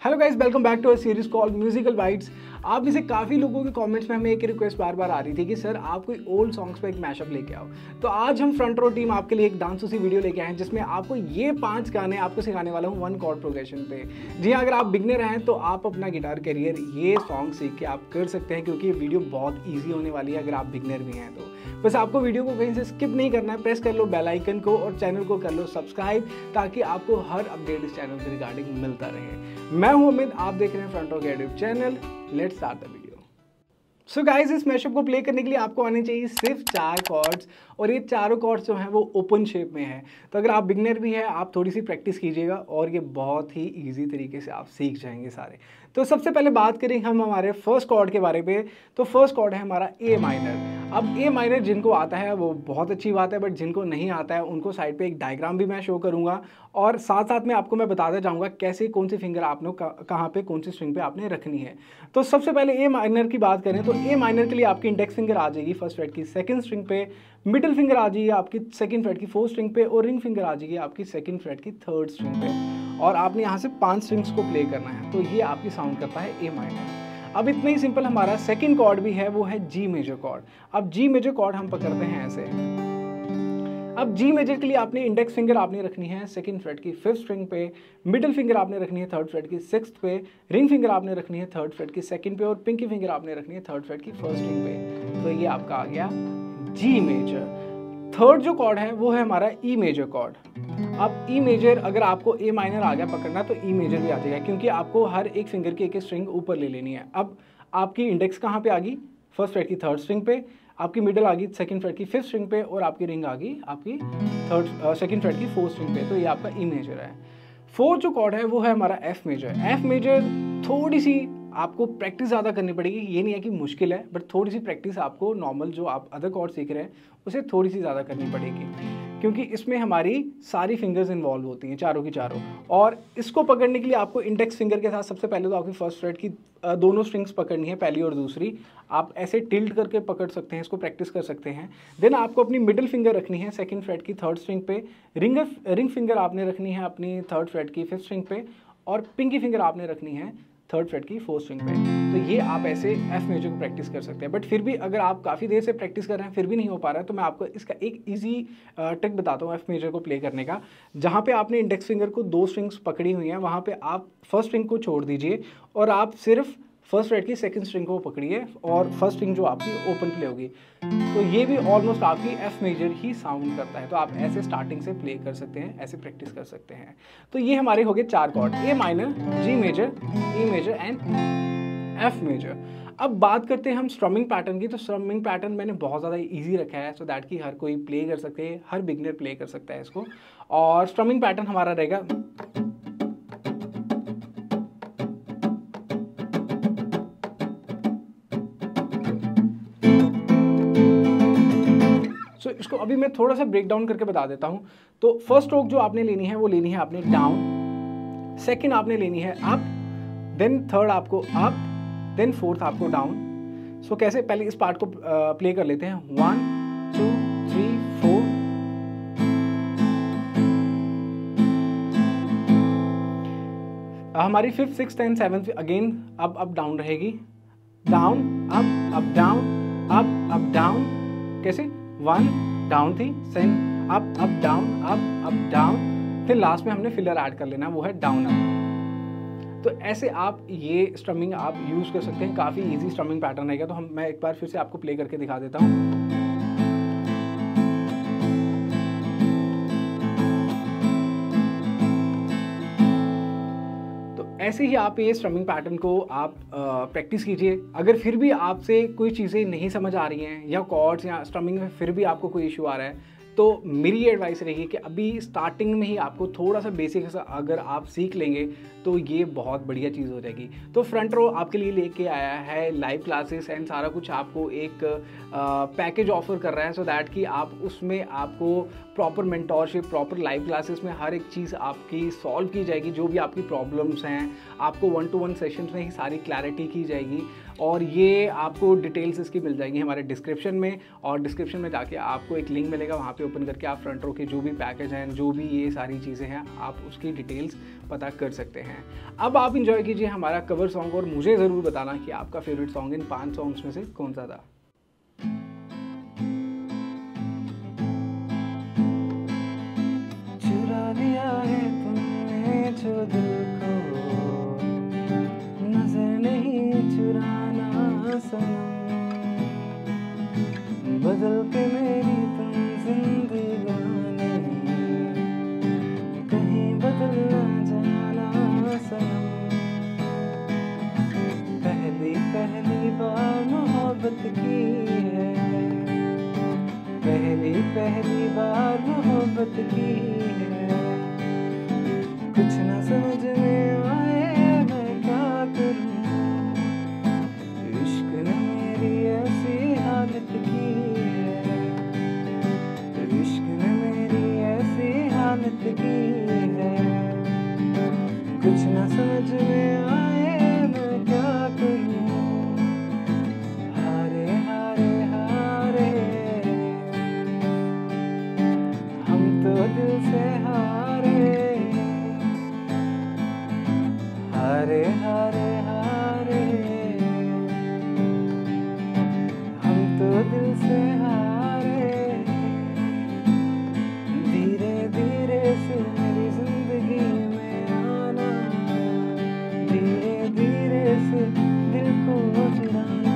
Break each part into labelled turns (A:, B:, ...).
A: Hello guys, welcome back to a series called musical bites. आप में से काफ़ी लोगों के कमेंट्स में हमें एक रिक्वेस्ट बार बार आ रही थी कि सर आप कोई ओल्ड सॉन्ग्स पे एक मैशअप लेके आओ। तो आज हम फ्रंट रो टीम आपके लिए एक डांस उसी वीडियो लेके आए हैं जिसमें आपको ये 5 गाने आपको सिखाने वाला हूँ वन कॉर्ड प्रोग्रेशन पे। जी हाँ, अगर आप बिगनर हैं तो आप अपना गिटार करियर ये सॉन्ग सीख के आप कर सकते हैं, क्योंकि ये वीडियो बहुत ईजी होने वाली है अगर आप बिगनर भी हैं तो। बस आपको वीडियो को कहीं से स्किप नहीं करना है, प्रेस कर लो बेल आइकन को और चैनल को कर लो सब्सक्राइब, ताकि आपको हर अपडेट इस चैनल के रिगार्डिंग मिलता रहे। मैं हूं अमित, आप देख रहे हैं front row creative channel. Let's start the video. So guys, इस मैशअप को प्ले करने के लिए आपको आने चाहिए सिर्फ 4 कॉर्ड्स, और ये चारों कॉर्ड्स जो हैं वो ओपन शेप में है। तो अगर आप बिगनर भी हैं, आप थोड़ी सी प्रैक्टिस कीजिएगा और ये बहुत ही ईजी तरीके से आप सीख जाएंगे सारे। तो सबसे पहले बात करें हम हमारे फर्स्ट कॉर्ड के बारे में, तो फर्स्ट कॉर्ड है हमारा ए माइनर। अब ए माइनर जिनको आता है वो बहुत अच्छी बात है, बट जिनको नहीं आता है उनको साइड पे एक डायग्राम भी मैं शो करूंगा, और साथ साथ में आपको मैं बताता जाऊंगा कैसे कौन सी फिंगर आपने कहाँ पे कौन सी स्ट्रिंग पे आपने रखनी है। तो सबसे पहले ए माइनर की बात करें तो ए माइनर के लिए आपकी इंडेक्स फिंगर आ जाएगी फर्स्ट फ्रेट की सेकंड स्ट्रिंग पे, मिडिल फिंगर आ जाएगी आपकी सेकंड फ्रेट की फोर्थ स्ट्रिंग पे, और रिंग फिंगर आ जाएगी आपकी सेकंड फ्रेट की थर्ड स्ट्रिंग पे, और आपने यहाँ से 5 स्ट्रिंग्स को प्ले करना है। तो ये आपकी साउंड करता है ए माइनर। अब इतना ही सिंपल हमारा सेकंड कॉर्ड भी है, वो है जी मेजर कॉर्ड। अब जी मेजर कॉर्ड हम पकड़ते हैं ऐसे। अब जी मेजर के लिए आपने इंडेक्स फिंगर आपने रखनी है सेकंड फ्रेट की फिफ्थ स्ट्रिंग पे, मिडिल फिंगर आपने रखनी है थर्ड फ्रेट की सिक्स्थ पे, रिंग फिंगर आपने रखनी है थर्ड फ्रेट की सेकंड पे, और पिंकी फिंगर आपने रखनी है थर्ड फ्रेट की फर्स्ट स्ट्रिंग पे। तो ये आपका आ गया जी मेजर। थर्ड जो कॉर्ड है वो है हमारा ई मेजर कॉर्ड। अब ई मेजर अगर आपको ए माइनर आ गया पकड़ना तो ई मेजर भी आ जाएगा, क्योंकि आपको हर एक फिंगर की एक स्ट्रिंग ऊपर ले लेनी है। अब आपकी इंडेक्स कहाँ पे आ गई? फर्स्ट फ्रेट की थर्ड स्ट्रिंग पे, आपकी मिडिल आ गई सेकंड फ्रेट की फिफ्थ स्ट्रिंग पे, और आपकी रिंग आ गई आपकी सेकंड फ्रेट की फोर्थ स्ट्रिंग पे। तो ये आपका ई मेजर है। फोर्थ जो कॉर्ड है वो है हमारा एफ मेजर। एफ मेजर थोड़ी सी आपको प्रैक्टिस ज़्यादा करनी पड़ेगी, ये नहीं है कि मुश्किल है, बट थोड़ी सी प्रैक्टिस आपको नॉर्मल जो आप अदर कॉर्ड सीख रहे हैं उसे थोड़ी सी ज़्यादा करनी पड़ेगी, क्योंकि इसमें हमारी सारी फिंगर्स इन्वॉल्व होती हैं, चारों की चारों। और इसको पकड़ने के लिए आपको इंडेक्स फिंगर के साथ सबसे पहले तो आपकी फर्स्ट फ्रेट की दोनों स्ट्रिंग्स पकड़नी है, पहली और दूसरी। आप ऐसे टिल्ट करके पकड़ सकते हैं, इसको प्रैक्टिस कर सकते हैं। देन आपको अपनी मिडिल फिंगर रखनी है सेकंड फ्रेट की थर्ड स्ट्रिंग पे, रिंग फिंगर आपने रखनी है अपनी थर्ड फ्रेट की फिफ्थ स्ट्रिंग पे, और पिंकी फिंगर आपने रखनी है थर्ड फ्रेट की फोर्थ स्ट्रिंग पे। तो ये आप ऐसे एफ मेजर को प्रैक्टिस कर सकते हैं। बट फिर भी अगर आप काफ़ी देर से प्रैक्टिस कर रहे हैं फिर भी नहीं हो पा रहा है, तो मैं आपको इसका एक इजी ट्रिक बताता हूँ एफ मेजर को प्ले करने का। जहाँ पे आपने इंडेक्स फिंगर को 2 स्ट्रिंग्स पकड़ी हुई हैं, वहाँ पे आप फर्स्ट स्ट्रिंग को छोड़ दीजिए और आप सिर्फ फर्स्ट फ्रेट की सेकंड स्ट्रिंग को पकड़िए, और फर्स्ट स्ट्रिंग जो आपकी ओपन प्ले होगी। तो ये भी ऑलमोस्ट आपकी एफ मेजर ही साउंड करता है। तो आप ऐसे स्टार्टिंग से प्ले कर सकते हैं, ऐसे प्रैक्टिस कर सकते हैं। तो ये हमारे हो गए 4 chord, A minor, G major, E major and F major. अब बात करते हैं हम स्ट्रमिंग पैटर्न की। तो स्ट्रमिंग पैटर्न मैंने बहुत ज़्यादा इजी रखा है, सो दैट कि हर कोई प्ले कर सकते हैं, हर बिगनर प्ले कर सकता है इसको। और स्ट्रमिंग पैटर्न हमारा रहेगा इसको अभी मैं थोड़ा सा ब्रेक डाउन करके बता देता हूं। तो फर्स्ट स्ट्रोक जो आपने लेनी है वो लेनी है आपने डाउन, सेकंड आपने लेनी है अप, देन थर्ड आपको अप, देन फोर्थ आपको डाउन। सो कैसे, पहले इस पार्ट को प्ले कर लेते हैं। 1 2 3 4। हमारी fifth sixth and seventh again up down रहेगी। Down up down, up down. कैसे? 1 डाउन थी, सेकंड अप डाउन, फिर लास्ट में हमने फिलर ऐड कर लेना, वो है डाउन अप। तो ऐसे आप ये स्ट्रमिंग आप यूज कर सकते हैं, काफी इजी स्ट्रमिंग पैटर्न रहेगा। तो मैं एक बार फिर से आपको प्ले करके दिखा देता हूँ। ऐसे ही आप ये स्ट्रमिंग पैटर्न को आप प्रैक्टिस कीजिए। अगर फिर भी आपसे कोई चीज़ें नहीं समझ आ रही हैं, या कॉर्ड्स या स्ट्रमिंग में फिर भी आपको कोई इशू आ रहा है, तो मेरी एडवाइस रहेगी कि अभी स्टार्टिंग में ही आपको थोड़ा सा बेसिक अगर आप सीख लेंगे तो ये बहुत बढ़िया चीज़ हो जाएगी। तो फ्रंट रो आपके लिए लेके आया है लाइव क्लासेस एंड सारा कुछ आपको एक पैकेज ऑफर कर रहा है, सो दैट कि आप उसमें आपको proper mentorship, proper live classes में हर एक चीज़ आपकी सॉल्व की जाएगी। जो भी आपकी प्रॉब्लम्स हैं आपको 1-to-1 सेशंस में ही सारी क्लैरिटी की जाएगी, और ये आपको डिटेल्स इसकी मिल जाएंगी हमारे डिस्क्रिप्शन में। और डिस्क्रिप्शन में जाके आपको एक लिंक मिलेगा, वहाँ पे ओपन करके आप फ्रंट रो के जो भी पैकेज हैं, जो भी ये सारी चीज़ें हैं, आप उसकी डिटेल्स पता कर सकते हैं। अब आप इंजॉय कीजिए हमारा कवर सॉन्ग और मुझे ज़रूर बताना कि आपका फेवरेट सॉन्ग इन 5 सॉन्ग्स में से कौन सा था।
B: चुरा लिया है तुमने जो दिल को, नजर नहीं चुराना सनम, बदल के मेरी तुम जिंदगानी, कहीं बदल न जाना सनम। पहली पहली बार मोहब्बत की है, पहली बार मोहब्बत की है, कुछ न समझ में आए मैं क्या करूं, इश्क ने मेरी ऐसी हालत की है, इश्क ने मेरी ऐसी हालत की है, कुछ न समझ में आए मैं क्या करूं, हारे हारे हारे, हम तो दिल से हारे, हारे हारे हारे, हम तो दिल से हारे। धीरे धीरे से मेरी जिंदगी में आना, धीरे धीरे से दिल को चुराना,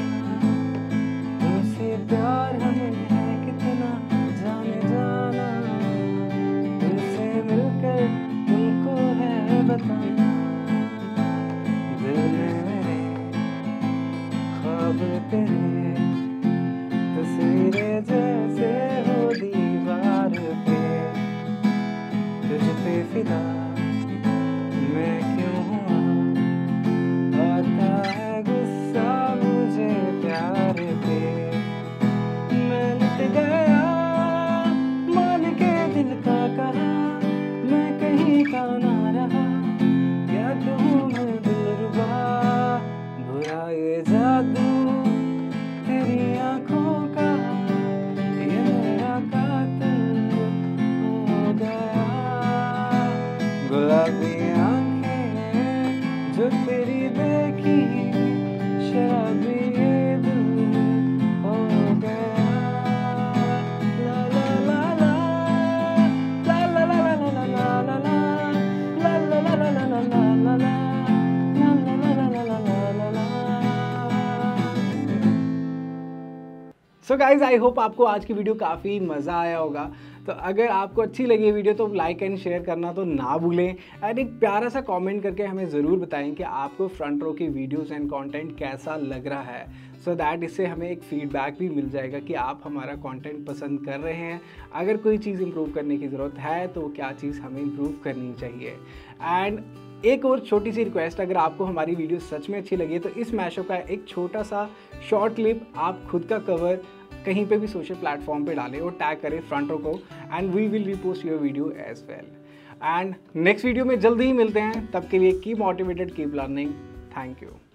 B: तुमसे प्यार हमें है कितना जाने जाना, तुमसे मिलकर तुमको है बताना, दिल में मेरे ख्वाब तेरे, तस्वीरें जैसे हो दीवार पे, तुझ पे फिदा मैं क्यों हुआ, आता है गुस्सा मुझे प्यार पे, मैं लुट गया मान के दिल का कहा, मैं कहीं का ना रहा, क्या कहूँ मैं दिलरुबा, बुरा ये जादू तेरी आंखों का, ये मेरा कातिल हो गया, गुलाबी आंखें जो तेरी देखी, शराबी ये दिल हो गया, ला ला ला ला, ला ला ला ला ला ला ला ला, ला ला ला ला ला ला ला ला, ला ला ला ला ला ला ला।
A: सो गाइज, आई होप आपको आज की वीडियो काफ़ी मज़ा आया होगा। तो अगर आपको अच्छी लगी ये वीडियो तो लाइक एंड शेयर करना तो ना भूलें, एंड एक प्यारा सा कमेंट करके हमें ज़रूर बताएं कि आपको फ्रंट रो की वीडियोस एंड कंटेंट कैसा लग रहा है, सो दैट इससे हमें एक फीडबैक भी मिल जाएगा कि आप हमारा कंटेंट पसंद कर रहे हैं। अगर कोई चीज़ इम्प्रूव करने की ज़रूरत है तो क्या चीज़ हमें इम्प्रूव करनी चाहिए। एंड एक और छोटी सी रिक्वेस्ट, अगर आपको हमारी वीडियो सच में अच्छी लगी तो इस मैशअप का एक छोटा सा शॉर्ट क्लिप आप खुद का कवर कहीं पे भी सोशल प्लेटफॉर्म पे डालें और टैग करें फ्रंट रो को, and we will repost your video as well. And next video में जल्दी ही मिलते हैं, तब के लिए keep motivated, keep learning. Thank you.